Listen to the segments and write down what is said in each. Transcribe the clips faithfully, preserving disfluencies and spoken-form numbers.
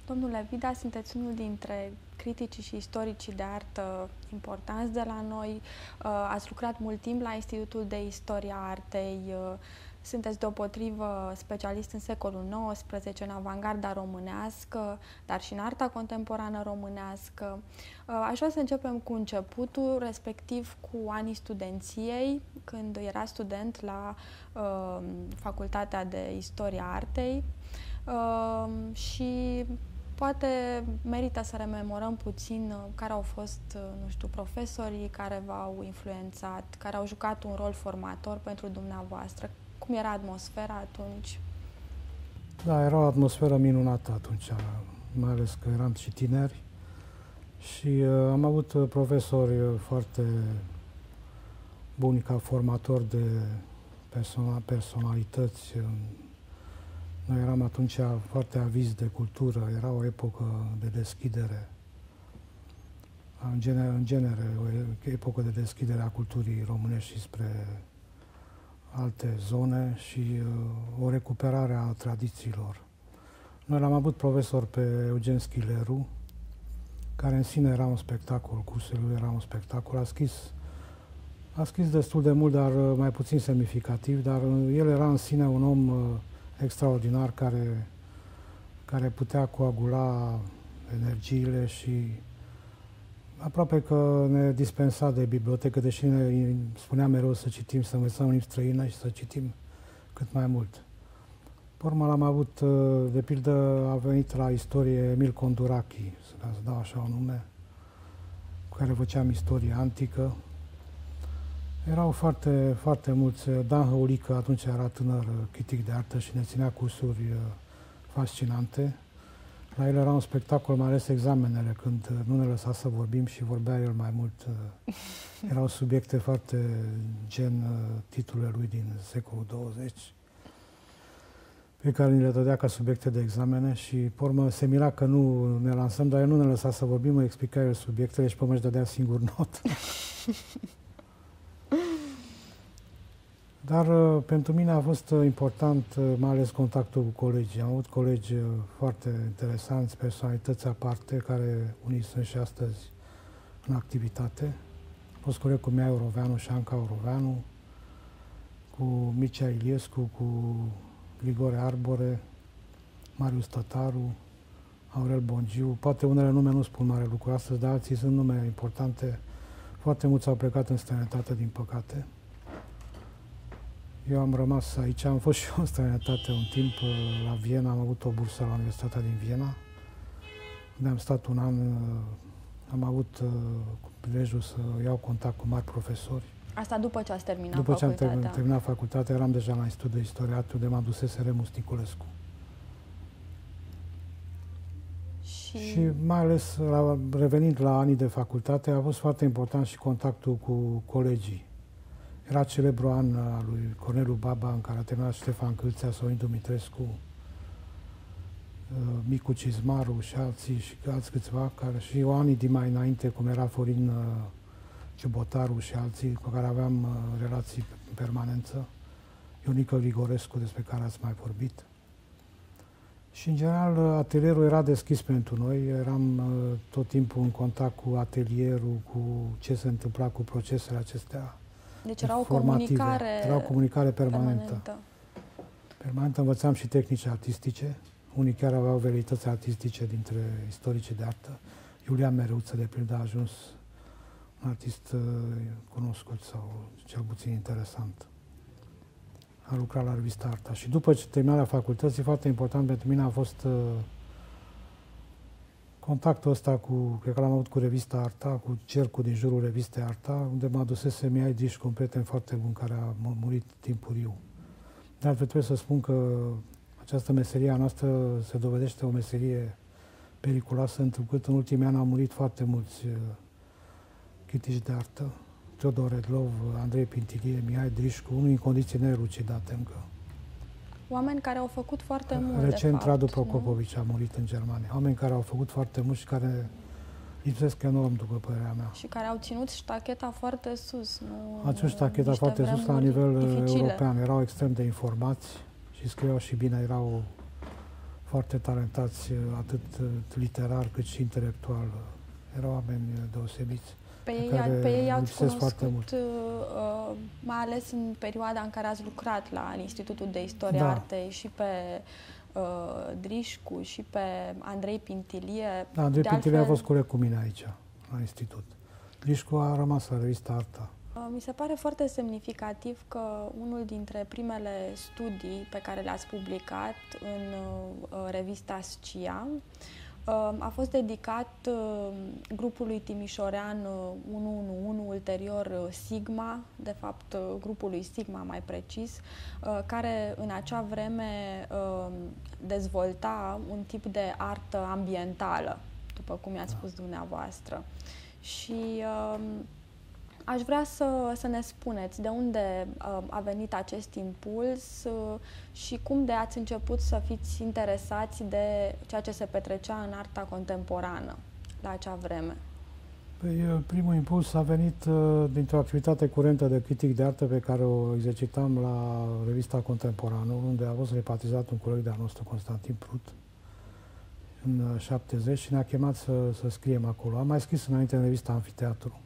Domnule Vida, sunteți unul dintre criticii și istoricii de artă importanți de la noi. Ați lucrat mult timp la Institutul de Istoria Artei. Sunteți deopotrivă specialist în secolul nouăsprezece, în avangarda românească, dar și în arta contemporană românească. Aș vrea să începem cu începutul, respectiv cu anii studenției, când era student la uh, Facultatea de Istoria Artei. Uh, și poate merită să rememorăm puțin care au fost, nu știu, profesorii care v-au influențat, care au jucat un rol formator pentru dumneavoastră. Cum era atmosfera atunci? Da, era o atmosferă minunată atunci, mai ales că eram și tineri și uh, am avut profesori foarte buni ca formatori de persona, personalități. Noi eram atunci foarte avizi de cultură, era o epocă de deschidere, în genere, în genere o epocă de deschidere a culturii românești spre alte zone și uh, o recuperare a tradițiilor. Noi l-am avut profesor pe Eugen Schileru, care în sine era un spectacol, cursul lui era un spectacol, a scris, a scris destul de mult, dar uh, mai puțin semnificativ, dar uh, el era în sine un om uh, extraordinar care, care putea coagula energiile și aproape că ne dispensa de bibliotecă, deși ne spunea mereu să citim, să învățăm limbi străină și să citim cât mai mult. Pe urmă l-am avut, de pildă, a venit la istorie Emil Condurachi, să dau așa un nume, cu care făceam istorie antică. Erau foarte, foarte mulți. Dan Hăulică, atunci era tânăr critic de artă și ne ținea cursuri fascinante. La el era un spectacol, mai ales examenele, când nu ne lăsa să vorbim și vorbea el mai mult. Erau subiecte foarte gen titlurile lui din secolul douăzeci, pe care ni le dădea ca subiecte de examene și, pe urmă, se mira că nu ne lansăm, dar el nu ne lăsa să vorbim, îi explica el subiectele și, pe urmă, își dădea singur notă. Dar uh, pentru mine a fost uh, important, uh, mai ales contactul cu colegii. Am avut colegi uh, foarte interesanți, personalități aparte, care unii sunt și astăzi în activitate. Am fost coleg cu Mia Euroveanu și Anca Euroveanu, cu Mircea Iliescu, cu Grigore Arbore, Marius Tătaru, Aurel Bongiu. Poate unele nume nu spun mare lucru astăzi, dar alții sunt nume importante. Foarte mulți au plecat în străinătate, din păcate. Eu am rămas aici, am fost și eu în străinătate un timp la Viena, am avut o bursă la Universitatea din Viena, unde am stat un an, am avut prilejul să iau contact cu mari profesori. Asta după ce ați terminat după facultatea? După ce am terminat facultatea, eram deja la Institutul de Istorie Artei, unde m-a dusese Remus Niculescu. Și... și mai ales, la, revenind la anii de facultate, a fost foarte important și contactul cu colegii. Era celebru an al lui Corneliu Baba, în care a terminat Ștefan Câlțea, Sorin Dumitrescu, Micu Cizmaru și alții, și alți câțiva, care, și anii din mai înainte, cum era Florin Ciubotaru și alții, cu care aveam relații în permanență, Ionică Grigorescu, despre care ați mai vorbit. Și, în general, atelierul era deschis pentru noi, eram tot timpul în contact cu atelierul, cu ce se întâmpla cu procesele acestea. Deci era o comunicare, era o comunicare permanentă. permanentă. Permanentă învățam și tehnici artistice. Unii chiar aveau velități artistice dintre istoricii de artă. Iulian Mereuță, de pildă, a ajuns un artist uh, cunoscut sau cel puțin interesant. A lucrat la revista Arta. Și după ce terminarea facultății, foarte important pentru mine a fost uh, contactul ăsta cu, cred că l-am avut cu revista Arta, cu cercul din jurul revistei Arta, unde m-a dusese Mihai Drișcu, un prieten foarte bun care a murit timpuriu. De altfel trebuie să spun că această meserie a noastră se dovedește o meserie periculoasă, întrucât în ultimii ani au murit foarte mulți uh, critici de artă. Teodor Redlov, Andrei Pintilie, Mihai Drișcu, unul în condiții neelucidate încă. Oameni care au făcut foarte mult, Recent, de fapt, Radu Procopovici a murit în Germania. Oameni care au făcut foarte mult și care lipsesc enorm, după părerea mea. Și care au ținut ștacheta foarte sus. Nu, au ținut ștacheta foarte sus la nivel dificile. european. Erau extrem de informați și scriau și bine, erau foarte talentați, atât literar cât și intelectual. Erau oameni deosebiți. Pe ei, pe ei ați cunoscut, uh, mai ales în perioada în care ați lucrat la Institutul de Istorie da. Artei, și pe uh, Drișcu, și pe Andrei Pintilie. Da, Andrei de Pintilie altfel... a fost coleg cu mine aici, la Institut. Drișcu a rămas la revista Arta. Uh, mi se pare foarte semnificativ că unul dintre primele studii pe care le-ați publicat în uh, revista Scia a fost dedicat grupului timișorean unu unu unu, ulterior Sigma, de fapt grupului Sigma mai precis, care în acea vreme dezvolta un tip de artă ambientală, după cum i-ați spus dumneavoastră. Și aș vrea să, să ne spuneți de unde uh, a venit acest impuls uh, și cum de ați început să fiți interesați de ceea ce se petrecea în arta contemporană la acea vreme. Păi, primul impuls a venit uh, dintr-o activitate curentă de critic de artă pe care o exercitam la revista Contemporană, unde a fost repartizat un coleg de-al nostru, Constantin Prut, în șaptezeci, și ne-a chemat să, să scriem acolo. Am mai scris înainte în revista Amfiteatru.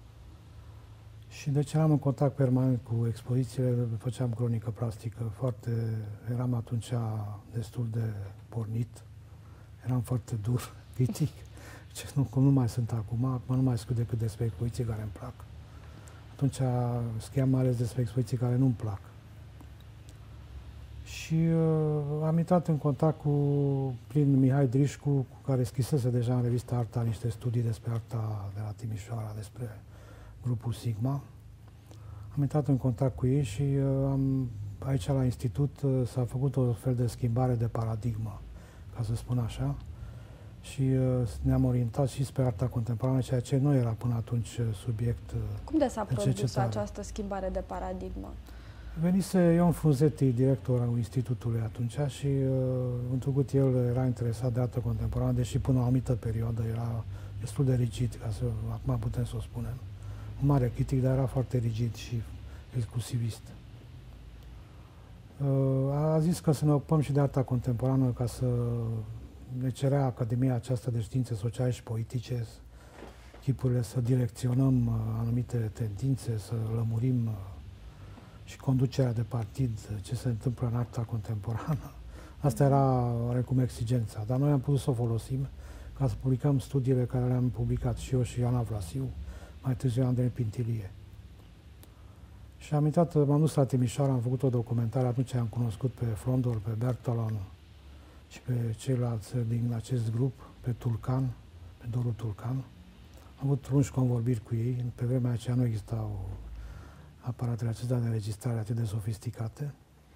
Și deci eram în contact permanent cu expozițiile, făceam cronică plastică, foarte, eram atunci destul de pornit, eram foarte dur, critic, ce nu, cum nu mai sunt acum, acum nu mai scriu decât despre expoziții care îmi plac. Atunci scriam mai ales despre expoziții care nu-mi plac. Și uh, am intrat în contact cu, prin Mihai Drișcu, cu care scrisese deja în revista Arta niște studii despre arta de la Timișoara, despre grupul Sigma. Am intrat în contact cu ei și uh, am, aici la institut uh, s-a făcut o fel de schimbare de paradigmă, ca să spun așa, și uh, ne-am orientat și spre arta contemporană, ceea ce nu era până atunci uh, subiect uh, Cum de s-a produs această schimbare de paradigmă? Venise Ion Frunzeti, director al institutului atunci, și uh, întrucât el era interesat de artă contemporană, deși până la o anumită perioadă era destul de rigid, ca să, acum putem să o spunem. Un mare critic, dar era foarte rigid și exclusivist. A zis că să ne ocupăm și de arta contemporană, ca să ne cerea Academia aceasta de Științe Sociale și Politice, chipurile, să direcționăm anumite tendințe, să lămurim și conducerea de partid, ce se întâmplă în arta contemporană. Asta era oarecum exigența, dar noi am putut să o folosim ca să publicăm studiile care le-am publicat și eu și Ioana Vlasiu, mai târziu Andrei Pintilie. Și am intrat, m-am dus la Timișoara, am făcut o documentare, atunci am cunoscut pe Frondor, pe Bertolan și pe ceilalți din acest grup, pe Tulcan, pe Doru Tulcan. Am avut lungi convorbiri cu ei, pe vremea aceea nu existau aparatele acestea de înregistrare atât de sofisticate.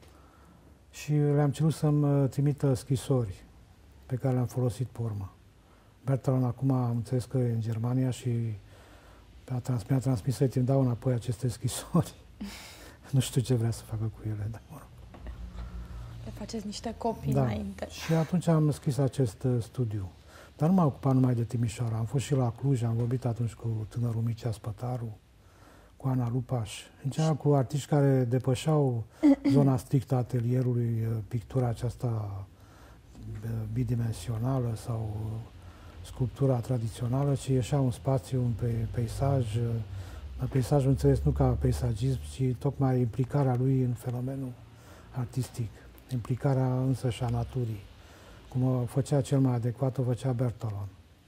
Și le-am cerut să-mi trimită scrisori pe care le-am folosit pe urmă. Bertolan acum am înțeles că e în Germania și mi-a transmis, mi-a transmis să-i dau înapoi aceste scrisori. Nu știu ce vrea să facă cu ele, dar mă rog. Le faceți niște copii da. înainte. Și atunci am scris acest uh, studiu. Dar nu m-am ocupat numai de Timișoara. Am fost și la Cluj, am vorbit atunci cu tânărul Mircea Spătaru, cu Ana Lupaș. În general cu artiști care depășeau zona strictă a atelierului, pictura aceasta bidimensională sau sculptura tradițională, ci ieșea un spațiu, un peisaj, dar peisajul înțeles nu ca peisagism, ci tocmai implicarea lui în fenomenul artistic, implicarea însă și a naturii. Cum o făcea cel mai adecvat, o făcea Bertolan,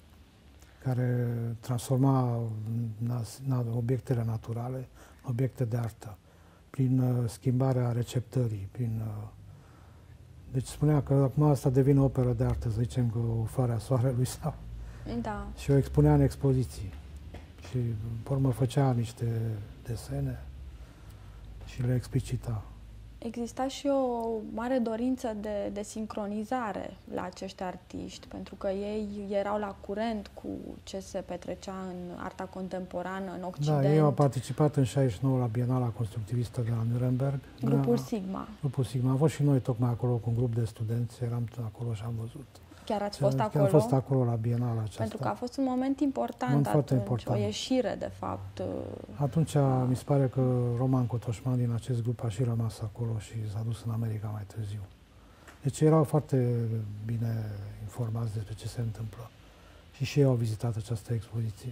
care transforma obiectele naturale în obiecte de artă, prin uh, schimbarea receptării, prin... Uh, deci spunea că acum asta devine o operă de artă, să zicem că o floare a soarelui sau... Da. Și o expunea în expoziții. Și, pe urmă, făcea niște desene și le explicita. Exista și o mare dorință de, de sincronizare la acești artiști, pentru că ei erau la curent cu ce se petrecea în arta contemporană în Occident. Da, ei au participat în șaizeci și nouă la Bienala Constructivistă de la Nuremberg. Grupul Sigma. Grupul Sigma. Am fost și noi tocmai acolo cu un grup de studenți, eram acolo și am văzut. Chiar ați fost Chiar acolo? am fost acolo la Bienala aceasta. Pentru că a fost un moment important moment atunci, important. o ieșire, de fapt. Atunci a... mi se pare că Roman Cotoșman din acest grup a și rămas acolo și s-a dus în America mai târziu. Deci erau foarte bine informați despre ce se întâmplă. Și și ei au vizitat această expoziție.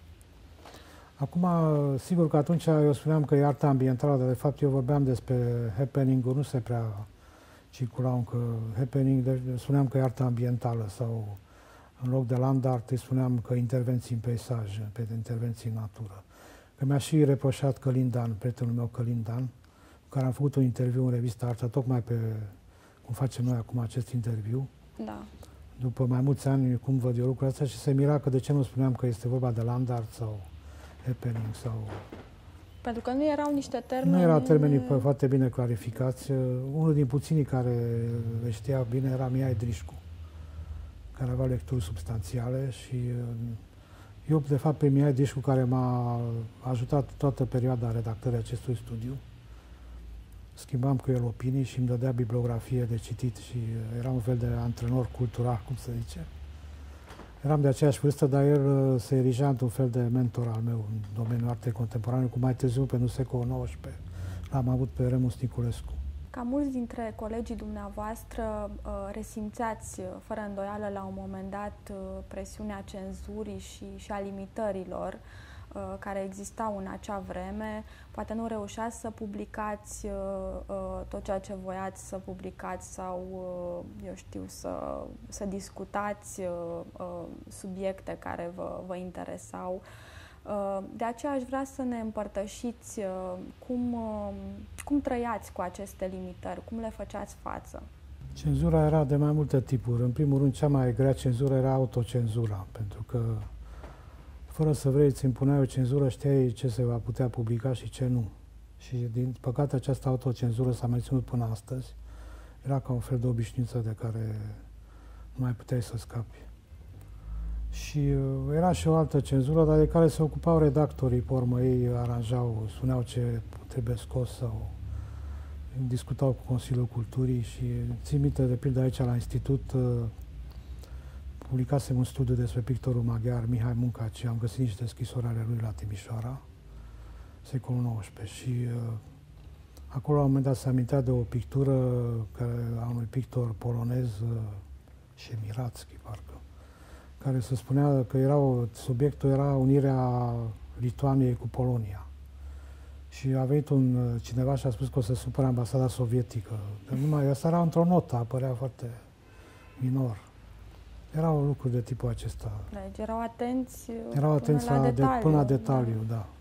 Acum, sigur că atunci eu spuneam că e arta ambientală, dar de fapt eu vorbeam despre happening-uri, nu se prea circulau încă happening, deci spuneam că e arta ambientală sau în loc de land art îi spuneam că intervenții în peisaj, pe intervenții în natură. Că mi-a și reproșat Călin Dan, prietenul meu Călin Dan, cu care am făcut un interviu în revista Arta, tocmai pe cum facem noi acum acest interviu. Da. După mai mulți ani, cum văd eu lucrurile astea, și se mira că de ce nu spuneam că este vorba de land art sau happening sau... Pentru că nu erau niște termeni... Nu erau termenii foarte bine clarificați. Unul din puținii care le știa bine era Mihai Drișcu, care avea lecturi substanțiale și eu, de fapt, pe Mihai Drișcu, care m-a ajutat toată perioada redactării acestui studiu, schimbam cu el opinii și îmi dădea bibliografie de citit și era un fel de antrenor cultural, cum se zice. Eram de aceeași vârstă, dar el se erigea într-un fel de mentor al meu în domeniul artei contemporane, cu mai târziu, pentru secolul nouăsprezece, l-am avut pe Remus Niculescu. Ca mulți dintre colegii dumneavoastră resimțeați, fără îndoială, la un moment dat, presiunea cenzurii și, și a limitărilor care existau în acea vreme. Poate nu reușeați să publicați tot ceea ce voiați să publicați sau, eu știu, să, să discutați subiecte care vă, vă interesau. De aceea aș vrea să ne împărtășiți cum, cum trăiați cu aceste limitări, cum le făceați față. Cenzura era de mai multe tipuri. În primul rând, cea mai grea cenzură era autocenzura, pentru că fără să vrei, îți impunea o cenzură, știai ce se va putea publica și ce nu. Și, din păcate, această autocenzură s-a menținut până astăzi. Era ca un fel de obișnuință de care nu mai puteai să scapi. Și uh, era și o altă cenzură, dar de care se ocupau redactorii, pe urmă ei aranjau, spuneau ce trebuie scos sau discutau cu Consiliul Culturii și țin minte, de pildă, aici la Institut, uh, publicasem un studiu despre pictorul maghiar Mihai Muncaci, am găsit niște scrisori ale lui la Timișoara, secolul nouăsprezece, și uh, acolo la un moment dat se amintea de o pictură care, a unui pictor polonez, uh, Șemiratski, parcă, care se spunea că era o, subiectul era unirea Lituaniei cu Polonia. Și a venit un cineva și a spus că o să supere ambasada sovietică. Dar numai asta era într-o notă, apărea foarte minor. Erau lucruri de tipul acesta. Deci erau atenți erau atenți până la, la detaliu. De, până la detaliu, da. da.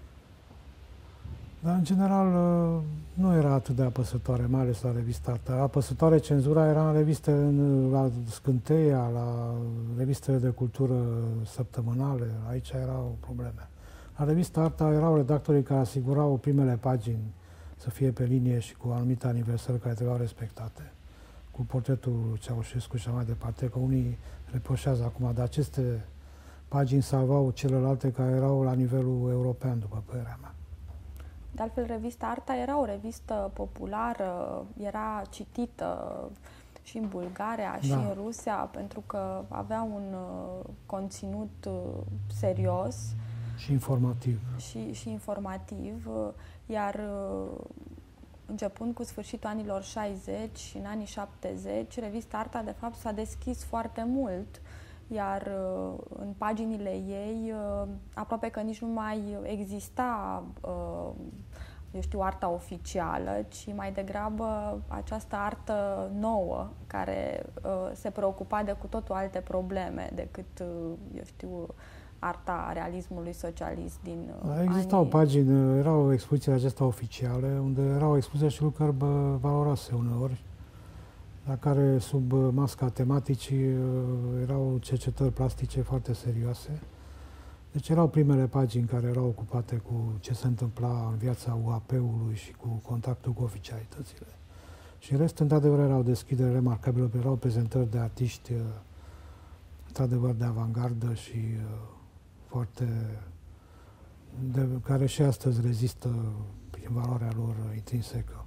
Dar, în general, nu era atât de apăsătoare, mai ales la revista Arta. Apăsătoare cenzura era în reviste, în, la Scânteia, la revistele de cultură săptămânale. Aici erau probleme. La revista Arta erau redactorii care asigurau primele pagini să fie pe linie și cu anumite aniversări care trebuiau respectate, cu portretul Ceaușescu și așa mai departe, că unii reproșează acum, dar aceste pagini salvau celelalte care erau la nivelul european, după părerea mea. De altfel, revista Arta era o revistă populară, era citită și în Bulgaria, da. și în Rusia, pentru că avea un uh, conținut uh, serios. Și informativ. Și, și informativ, uh, iar uh, începând cu sfârșitul anilor șaizeci și în anii șaptezeci, revista Arta, de fapt, s-a deschis foarte mult, iar uh, în paginile ei uh, aproape că nici nu mai exista, uh, eu știu, arta oficială, ci mai degrabă această artă nouă, care uh, se preocupa de cu totul alte probleme decât, uh, eu știu, arta realismului socialist din uh, Existau anii... pagini, erau expozițiile acestea oficiale, unde erau expuse și lucrări valoroase uneori, la care, sub masca tematicii, erau cercetări plastice foarte serioase. Deci erau primele pagini care erau ocupate cu ce se întâmpla în viața U A P-ului și cu contactul cu oficialitățile. Și în rest, într-adevăr, era o deschidere remarcabilă, erau prezentări de artiști, într-adevăr, de avangardă și foarte... de, care și astăzi rezistă prin valoarea lor intrinsecă.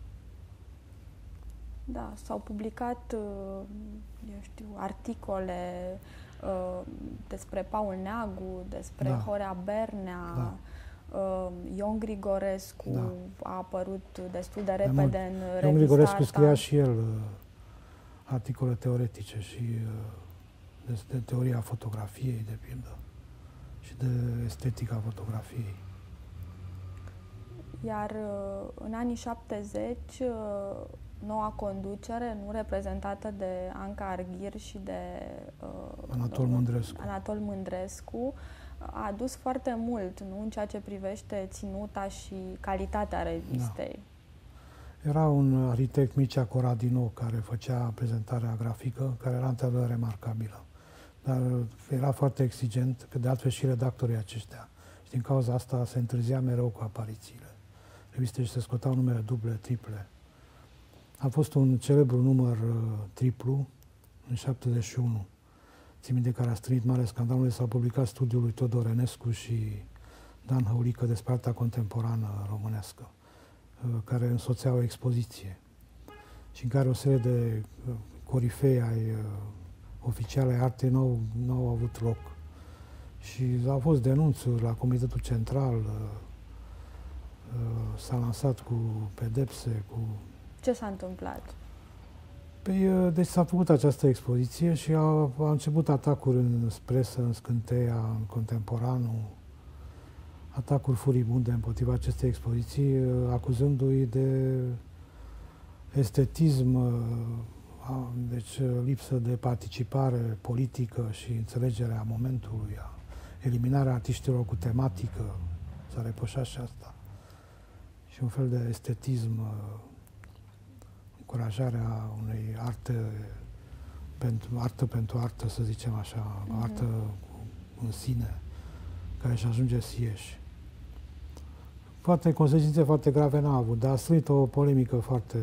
Da, s-au publicat, eu știu, articole uh, despre Paul Neagu, despre da. Horea Bernea, da. uh, Ion Grigorescu da. a apărut destul de repede de în revista Ion Grigorescu Arta. scria și el articole teoretice și de, de teoria fotografiei, de pildă, și de estetica fotografiei. Iar în anii șaptezeci, noua conducere, nu reprezentată de Anca Arghir și de uh, Anatol Mândrescu. Anatol Mândrescu, a adus foarte mult, nu, în ceea ce privește ținuta și calitatea revistei. Da. Era un arhitect, Mircea Coradino, care făcea prezentarea grafică, care era într-adevăr remarcabilă. Dar era foarte exigent, că de altfel și redactorii aceștia. Și din cauza asta se întârzia mereu cu aparițiile. Revistele se scotau numere duble, triple. A fost un celebru număr uh, triplu în șaptezeci și unu. Țin minte, care a strânit mare scandalul, s-a publicat studiul lui Todor Enescu și Dan Hăulică despre arta contemporană românească, uh, care însoțea o expoziție și în care o serie de uh, corifei ai uh, oficiale ai artei n-au, n-au avut loc. Și au fost denunțuri la Comitetul Central, uh, uh, s-a lansat cu pedepse, cu... Ce s-a întâmplat? Păi, deci s-a făcut această expoziție și a, a început atacuri în presă, în Scânteia, în Contemporanul, atacuri furibunde împotriva acestei expoziții, acuzându-i de estetism, deci lipsă de participare politică și înțelegerea momentului, eliminarea artiștilor cu tematică, s-a reproșat și asta, și un fel de estetism, încurajarea unei arte pentru artă pentru artă, să zicem așa, mm-hmm. artă în sine, care își ajunge sieși. Foarte consecințe foarte grave n-a avut, dar a strânit o polemică foarte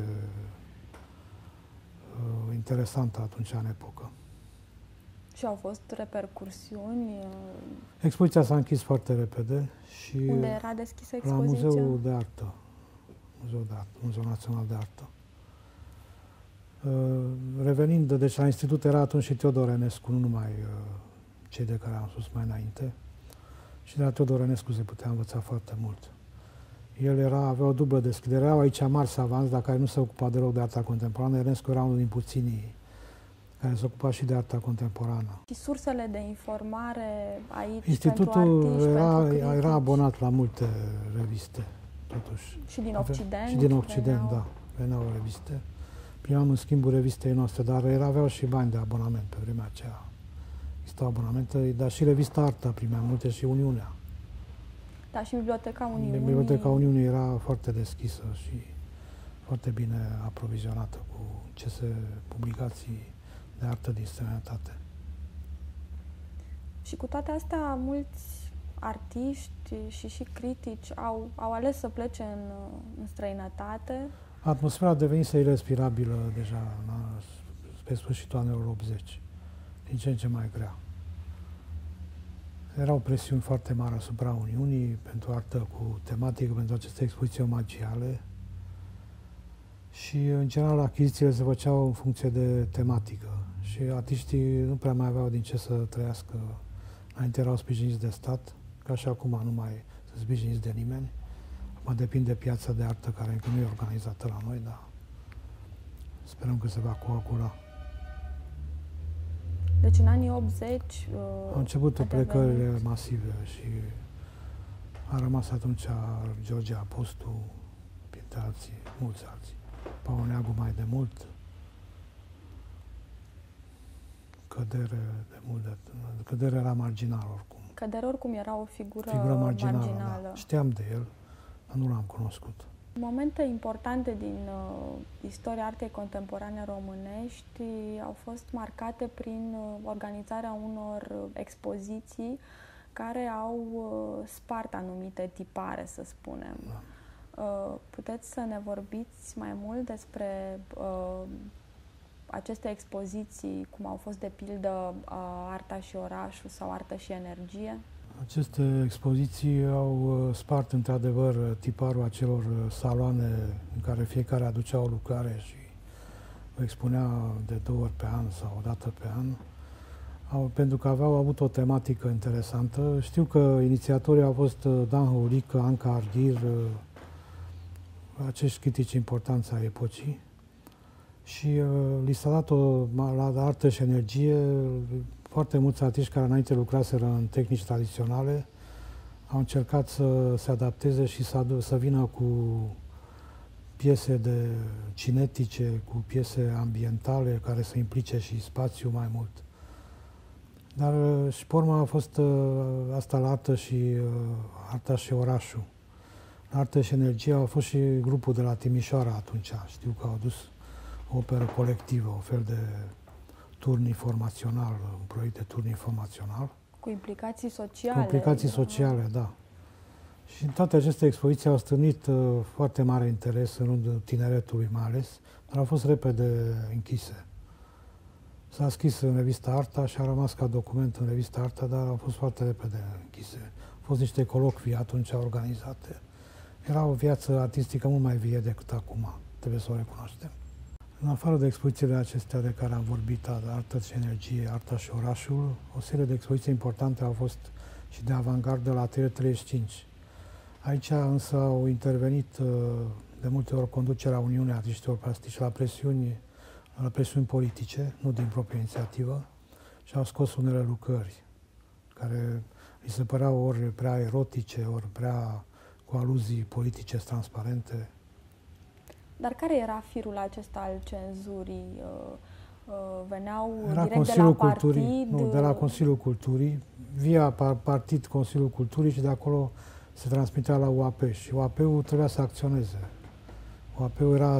uh, interesantă atunci în epocă. Și au fost repercursiuni? Expoziția s-a închis foarte repede și... Unde era deschisă expoziția? La Muzeul de Artă. Muzeul de Artă, Muzeul Național de Artă. Uh, revenind, deci la institut era atunci și Teodor Enescu, nu numai uh, cei de care am spus mai înainte. Și de la Teodor Enescu se putea învăța foarte mult. El era, avea o dublă deschidere. Erau aici mari savanți, dar care nu se ocupa deloc de arta contemporană. Enescu era unul din puținii care se ocupa și de arta contemporană. Și sursele de informare aici Institutul pentru artiști, era, pentru era abonat la multe reviste, totuși. Și din Occident? Și din Occident, veneau... da. Veneau reviste. Primeam în schimbul revistei noastre, dar era, aveau și bani de abonament pe vremea aceea. Existau abonamente, dar și revista Arta primea multe și Uniunea. Da, și Biblioteca Uniunii. Biblioteca Uniunii era foarte deschisă și foarte bine aprovizionată cu cese publicații de artă din străinătate. Și cu toate astea, mulți artiști și și critici au, au ales să plece în, în străinătate. Atmosfera devenise irespirabilă deja la, pe sfârșitul anilor optzeci, din ce în ce mai grea. Erau presiuni foarte mari asupra Uniunii pentru artă cu tematică, pentru aceste expoziții omagiale și, în general, achizițiile se făceau în funcție de tematică și artiștii nu prea mai aveau din ce să trăiască. Înainte erau sprijiniți de stat, ca și acum nu mai sunt sprijiniți de nimeni. Acum depinde de piața de artă, care încă nu e organizată la noi, dar sperăm că se va coagula. Deci în anii optzeci... Uh, Au început plecările masive și a rămas atunci George Apostu, printre alții, mulți alții. Paul Neagu mai de mult. Cădere de mult. De, Cădere era marginal oricum. Cădere oricum era o figură, figură marginală. marginală. Da. Știam de el, dar nu l-am cunoscut. Momente importante din uh, istoria artei contemporane românești au fost marcate prin uh, organizarea unor uh, expoziții care au uh, spart anumite tipare, să spunem. Da. Uh, puteți să ne vorbiți mai mult despre uh, aceste expoziții, cum au fost de pildă uh, Arta și orașul sau Artă și energie? Aceste expoziții au spart într-adevăr tiparul acelor saloane în care fiecare aducea o lucrare și o expunea de două ori pe an sau o dată pe an, au, pentru că aveau avut o tematică interesantă. Știu că inițiatorii au fost Dan Hăulică, Anca Arghir, acești critici importanți ai epocii, și uh, li s-a dat o, la artă și energie, foarte mulți artiști care înainte lucraseră în tehnici tradiționale au încercat să se adapteze și să, adu- să vină cu piese de cinetice, cu piese ambientale care să implice și spațiu mai mult. Dar și pe urmă a fost uh, asta la artă și, uh, arta și orașul. La artă și energie a fost și grupul de la Timișoara atunci. Știu că au dus o operă colectivă, o fel de turn informațional, un proiect de turn informațional. Cu implicații sociale. Cu implicații sociale, da. Și toate aceste expoziții au stârnit uh, foarte mare interes în rândul tineretului mai ales, dar au fost repede închise. S-a scris în revista Arta și a rămas ca document în revista Arta, dar au fost foarte repede închise. Au fost niște colocvii atunci organizate. Era o viață artistică mult mai vie decât acum, trebuie să o recunoaștem. În afară de expozițiile acestea de care am vorbit, Artă și energie, Arta și orașul, o serie de expoziții importante au fost și de avangardă la Atelier treizeci și cinci. Aici însă au intervenit de multe ori conducerea Uniunii Artiștilor Plastici la presiuni, la presiuni politice, nu din proprie inițiativă, și au scos unele lucrări care îi se păreau ori prea erotice, ori prea cu aluzii politice transparente. Dar care era firul acesta al cenzurii? Veneau era direct Consiliul de la Culturii, partid? Nu, de la Consiliul Culturii, via partid Consiliul Culturii și de acolo se transmitea la U A P și U A P-ul trebuia să acționeze. U A P-ul era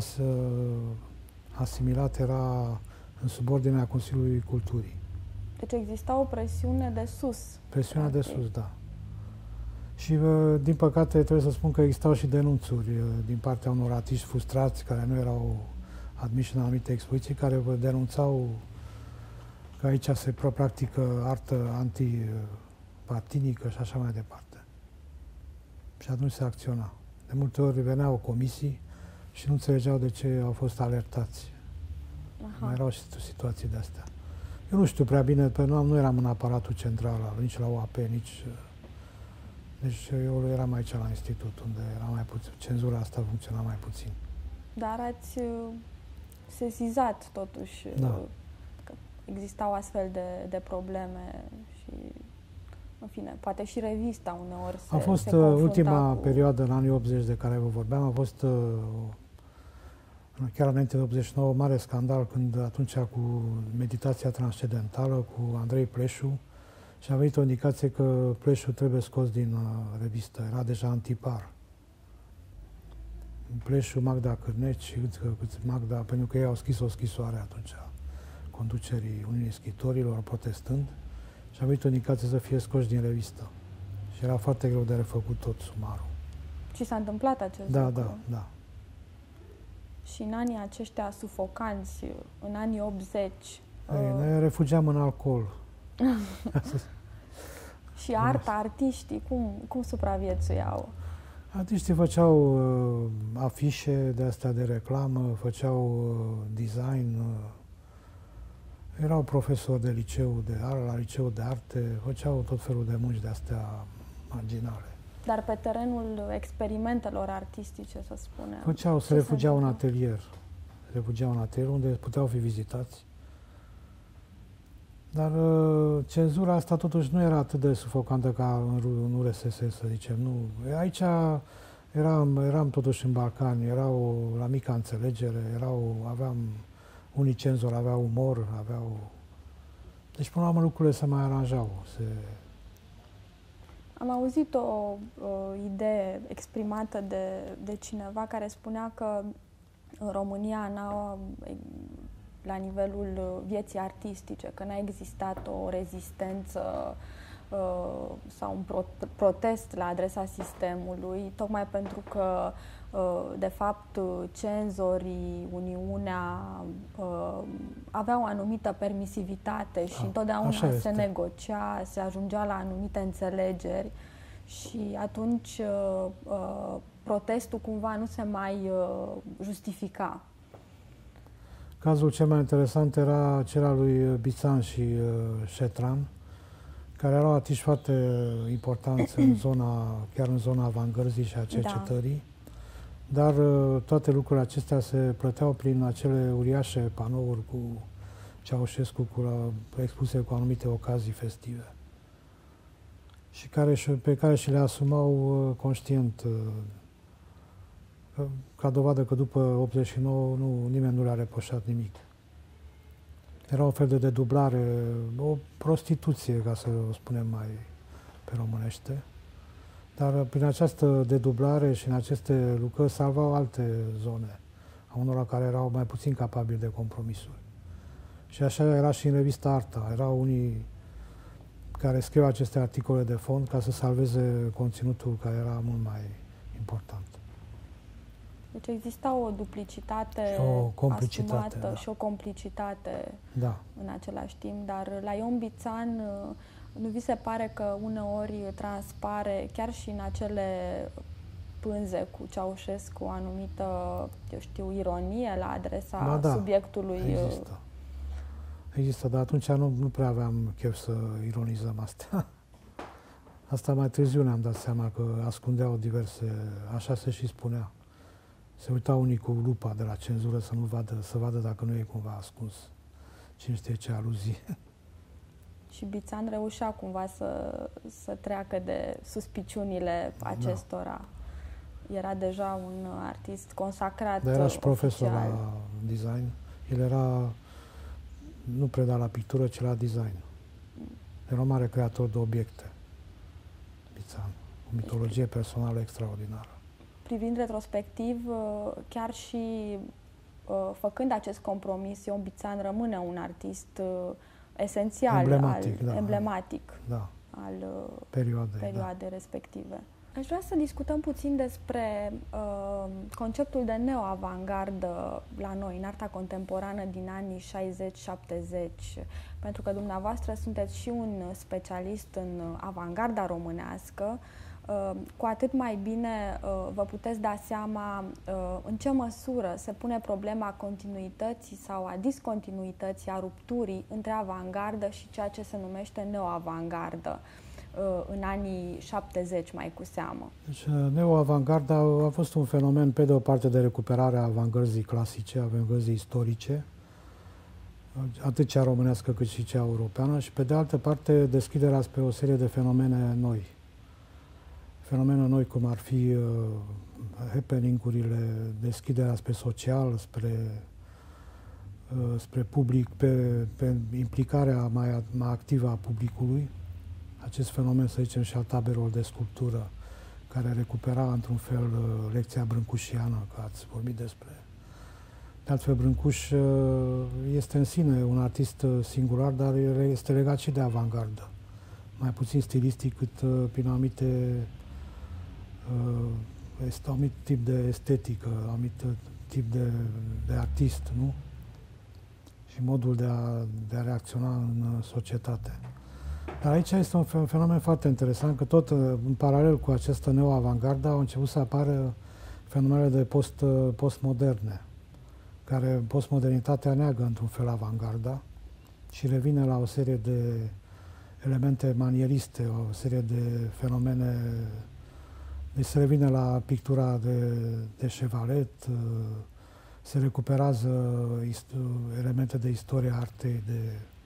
asimilat, era în subordinea Consiliului Culturii. Deci exista o presiune de sus. Presiunea de sus, da. Și, din păcate, trebuie să spun că existau și denunțuri din partea unor artiști frustrați care nu erau admiși în anumite expoziții, care vă denunțau că aici se practică artă antipartinică și așa mai departe. Și atunci se acționa. De multe ori veneau comisii și nu înțelegeau de ce au fost alertați. Aha. Mai erau și situații de astea. Eu nu știu prea bine, pentru că nu eram în aparatul central, nici la U A P, nici... Deci eu eram aici la institut, unde era mai puțin, cenzura asta funcționa mai puțin. Dar ați sesizat totuși da. că existau astfel de, de probleme și, în fine, poate și revista uneori se A fost se ultima cu... perioadă, în anii optzeci de care vă vorbeam, a fost chiar înainte de optzeci și nouă, mare scandal când atunci cu meditația transcendentală, cu Andrei Pleșu, și a venit o indicație că Pleșu trebuie scos din uh, revistă. Era deja antipar. Pleșu, Magda Cârneci, Magda, pentru că ei au scris o scrisoare atunci conducerii Uniunii Scriitorilor, protestând, și a venit o indicație să fie scoși din revistă. Și era foarte greu de refăcut tot sumarul. Și s-a întâmplat acest da, lucru. Da, da. Și în anii aceștia sufocanți, în anii optzeci... Ei, uh... ne refugiam în alcool. Și arta, artiștii, cum, cum supraviețuiau? Artiștii făceau uh, afișe de astea de reclamă, făceau uh, design, uh, erau profesori de liceu de arte, la liceu de arte, făceau tot felul de munci de astea marginale. Dar pe terenul experimentelor artistice, să spunem. Făceau, se refugiau în atelier. Se refugiau în atelier unde puteau fi vizitați. Dar uh, cenzura asta totuși nu era atât de sufocantă ca în, în U R S S, să zicem. Nu. Aici eram, eram totuși în Balcani, era o, la mica înțelegere, erau, aveam, unii cenzori aveau umor, aveau... Deci, până la urmă, lucrurile se mai aranjau. Se... Am auzit o, o idee exprimată de, de cineva care spunea că în România n-au... la nivelul vieții artistice, că n-a existat o rezistență uh, sau un pro protest la adresa sistemului, tocmai pentru că, uh, de fapt, cenzorii, Uniunea uh, aveau o anumită permisivitate și întotdeauna se negocia, se ajungea la anumite înțelegeri și atunci uh, uh, protestul cumva nu se mai uh, justifica. Cazul cel mai interesant era cel al lui Bițan și uh, Șetran, care erau artiști foarte importanți în zona, chiar în zona avangărzii și a cercetării. dar toate lucrurile acestea se plăteau prin acele uriașe panouri cu Ceaușescu cu la, expuse cu anumite ocazii festive și care, pe care și le asumau conștient ca dovadă că după optzeci și nouă nu, nimeni nu le-a reproșat nimic. Era un fel de dedublare, o prostituție, ca să o spunem mai pe românește. Dar prin această dedublare și în aceste lucrări salvau alte zone, a unora care erau mai puțin capabili de compromisuri. Și așa era și în revista Arta. Erau unii care scriu aceste articole de fond ca să salveze conținutul care era mult mai important. Deci exista o duplicitate și o complicitate, asumată da. și o complicitate da. în același timp, dar la Ion Bițan nu vi se pare că uneori transpare chiar și în acele pânze cu Ceaușescu o anumită, eu știu, ironie la adresa ba da, subiectului? Există. Există, dar atunci nu, nu prea aveam chef să ironizăm astea. Asta mai târziu ne-am dat seama că ascundeau diverse, așa se și spunea. Se uitau unii cu lupa de la cenzură să nu vadă, să vadă dacă nu e cumva ascuns. Cine știe ce aluzie. Și Bițan reușea cumva să, să treacă de suspiciunile acestora. Da. Era deja un artist consacrat. Dar era și profesor oficial. La design. El era, nu preda la pictură, ci la design. Era un mare creator de obiecte. Bițan. O mitologie personală extraordinară. Privind retrospectiv, chiar și făcând acest compromis, Ion Bițan rămâne un artist esențial, emblematic, al, da, emblematic da. al perioadei, perioadei da. respective. Aș vrea să discutăm puțin despre uh, conceptul de neo-avangardă la noi, în arta contemporană din anii șaizeci șaptezeci, pentru că dumneavoastră sunteți și un specialist în avangarda românească. Uh, cu atât mai bine uh, vă puteți da seama uh, în ce măsură se pune problema continuității sau a discontinuității, a rupturii între avangardă și ceea ce se numește neo-avangardă uh, în anii șaptezeci mai cu seamă. Deci, neo-avangarda a fost un fenomen, pe de o parte, de recuperare a avangărzii clasice, avangărzii istorice, atât cea românească cât și cea europeană, și pe de altă parte deschiderea spre o serie de fenomene noi. Fenomene noi cum ar fi uh, happening-urile, deschiderea spre social, spre, uh, spre public, pe, pe implicarea mai, mai activă a publicului. Acest fenomen, să zicem, și al taberelor de sculptură, care recupera într-un fel uh, lecția brâncușiană, că ați vorbit despre. De altfel, Brâncuș uh, este în sine un artist singular, dar este legat și de avangardă. Mai puțin stilistic cât uh, prin anumite este un anumit tip de estetică, un anumit tip de, de artist, nu? Și modul de a, de a reacționa în societate. Dar aici este un fenomen foarte interesant, că tot în paralel cu această neo-avangardă au început să apară fenomenele de post, postmoderne, care postmodernitatea neagă într-un fel avangarda și revine la o serie de elemente manieriste, o serie de fenomene. Deci se revine la pictura de, de șevalet, se recuperează elemente de istoria artei, de,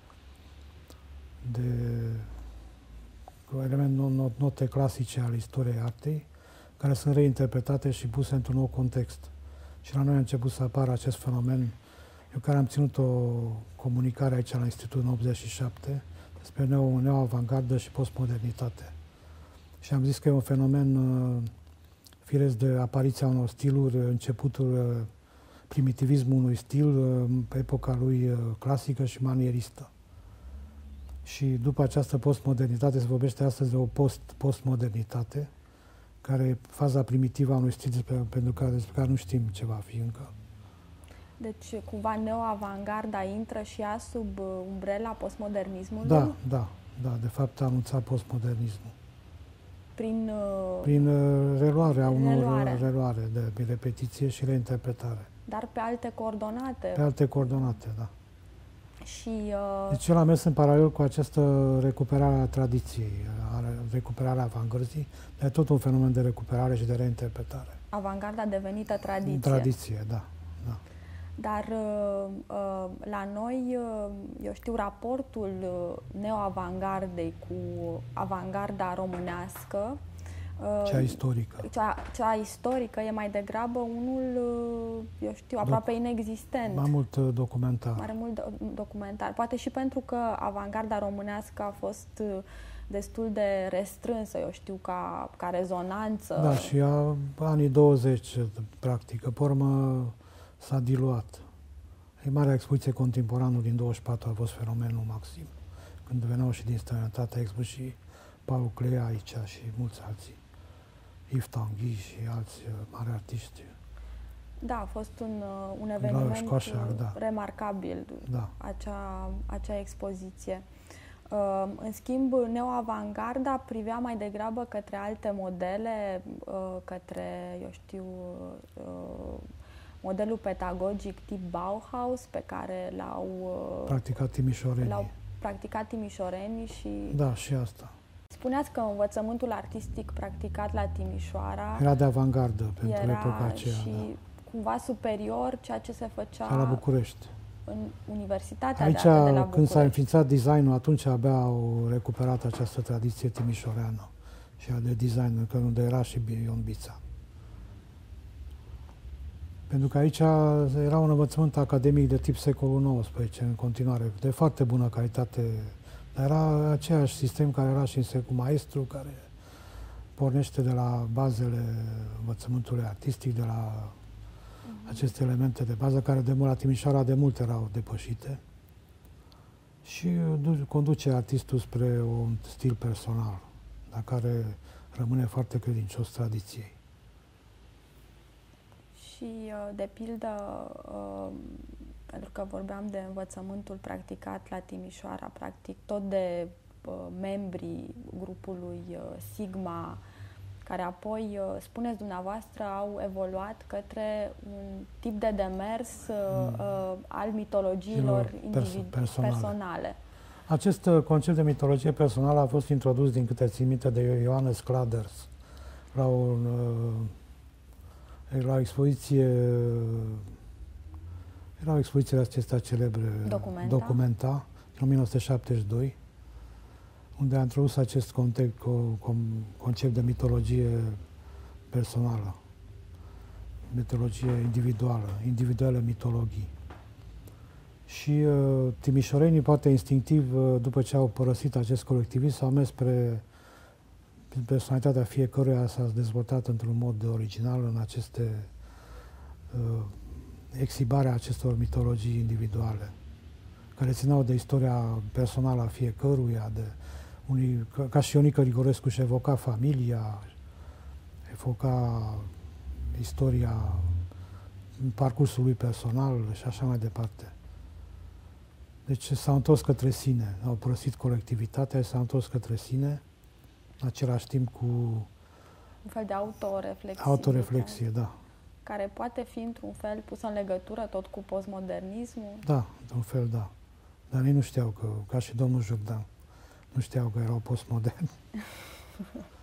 de elemente, note clasice ale istoriei artei, care sunt reinterpretate și puse într-un nou context. Și la noi a început să apară acest fenomen. Eu care am ținut o comunicare aici la Institut în optzeci și șapte despre neo, neo-avangardă și postmodernitate. Și am zis că e un fenomen uh, firesc de apariția unor stiluri, începutul uh, primitivismul unui stil uh, pe epoca lui uh, clasică și manieristă. Și după această postmodernitate se vorbește astăzi de o post, postmodernitate, care e faza primitivă a unui stil despre, pentru care, despre care nu știm ce va fi încă. Deci, cumva, neo-avangarda intră și ea sub umbrela postmodernismului? Da, da, da. De fapt, a anunțat postmodernismul. Prin, uh, Prin uh, reluarea unor reluare. reluare de repetiție și reinterpretare. Dar pe alte coordonate. Pe alte coordonate, da. Și, uh... Deci el a mers în paralel cu această recuperare a tradiției, a recuperarea avangărzii, dar e tot un fenomen de recuperare și de reinterpretare. Avangarda devenită tradiție. Tradiție, da. da. Dar la noi, eu știu, raportul neo-avangardei cu avangarda românească, cea istorică. Cea, cea istorică e mai degrabă unul, eu știu, aproape Doc inexistent. Mai mult documentar. Mai mult do documentar. Poate și pentru că avangarda românească a fost destul de restrânsă, eu știu, ca, ca rezonanță. Da, și a anii douăzeci, practic, pe urmă s-a diluat. E marea expoziție contemporană din douăzeci și patru a fost fenomenul maxim. Când veneau și din străinătate, a expus și Paul Clea aici și mulți alții. Yves Tanguy și alți mari artiști. Da, a fost un, un eveniment Școașar, da. remarcabil, da. acea, acea expoziție. Uh, în schimb, neo-avangarda privea mai degrabă către alte modele, uh, către, eu știu, uh, modelul pedagogic tip Bauhaus, pe care l-au uh, practicat timișorenii. L-au practicat timișorenii și... Da, și asta. Spuneați că învățământul artistic practicat la Timișoara era de avangardă pentru era epoca aceea. Și da. cumva superior ceea ce se făcea la București. În Universitatea Aici, de Arte de la București. Când s-a înființat designul, atunci abia au recuperat această tradiție timișoreană și de design, că unde era și Ion Bița. Pentru că aici era un învățământ academic de tip secolul nouăsprezece, în continuare, de foarte bună calitate. Dar era aceeași sistem care era și în secul maestru, care pornește de la bazele învățământului artistic, de la uh-huh. aceste elemente de bază, care de mult la Timișoara de mult erau depășite. Și conduce artistul spre un stil personal, dar care rămâne foarte credincios tradiției. Și, de pildă, pentru că vorbeam de învățământul practicat la Timișoara, practic tot de membrii grupului Sigma, care apoi, spuneți dumneavoastră, au evoluat către un tip de demers mm. al mitologiilor individu- personale. personale. Acest concept de mitologie personală a fost introdus, din câte țin minte, de Johannes Claders la un la o expoziție, era o expoziție acestea celebre, Documenta, Documenta în o mie nouă sute șaptezeci și doi, unde a introdus acest concept, concept de mitologie personală, mitologie individuală, individuale mitologii. Și uh, timișorenii, poate instinctiv, uh, după ce au părăsit acest colectivism, s-au mers spre personalitatea fiecăruia, s-a dezvoltat într-un mod original în aceste uh, exhibarea acestor mitologii individuale, care țineau de istoria personală a fiecăruia, de unii, ca, ca și Ionică Grigorescu și evoca familia, evoca istoria parcursul lui personal și așa mai departe. Deci s-au întors către sine, au părăsit colectivitatea și s-au întors către sine, în același timp cu un fel de autoreflexie. Autoreflexie, da. Care poate fi, într-un fel, pusă în legătură tot cu postmodernismul? Da, într-un fel, da. Dar ei nu știau că, ca și domnul Jourdan, nu știau că erau postmoderni.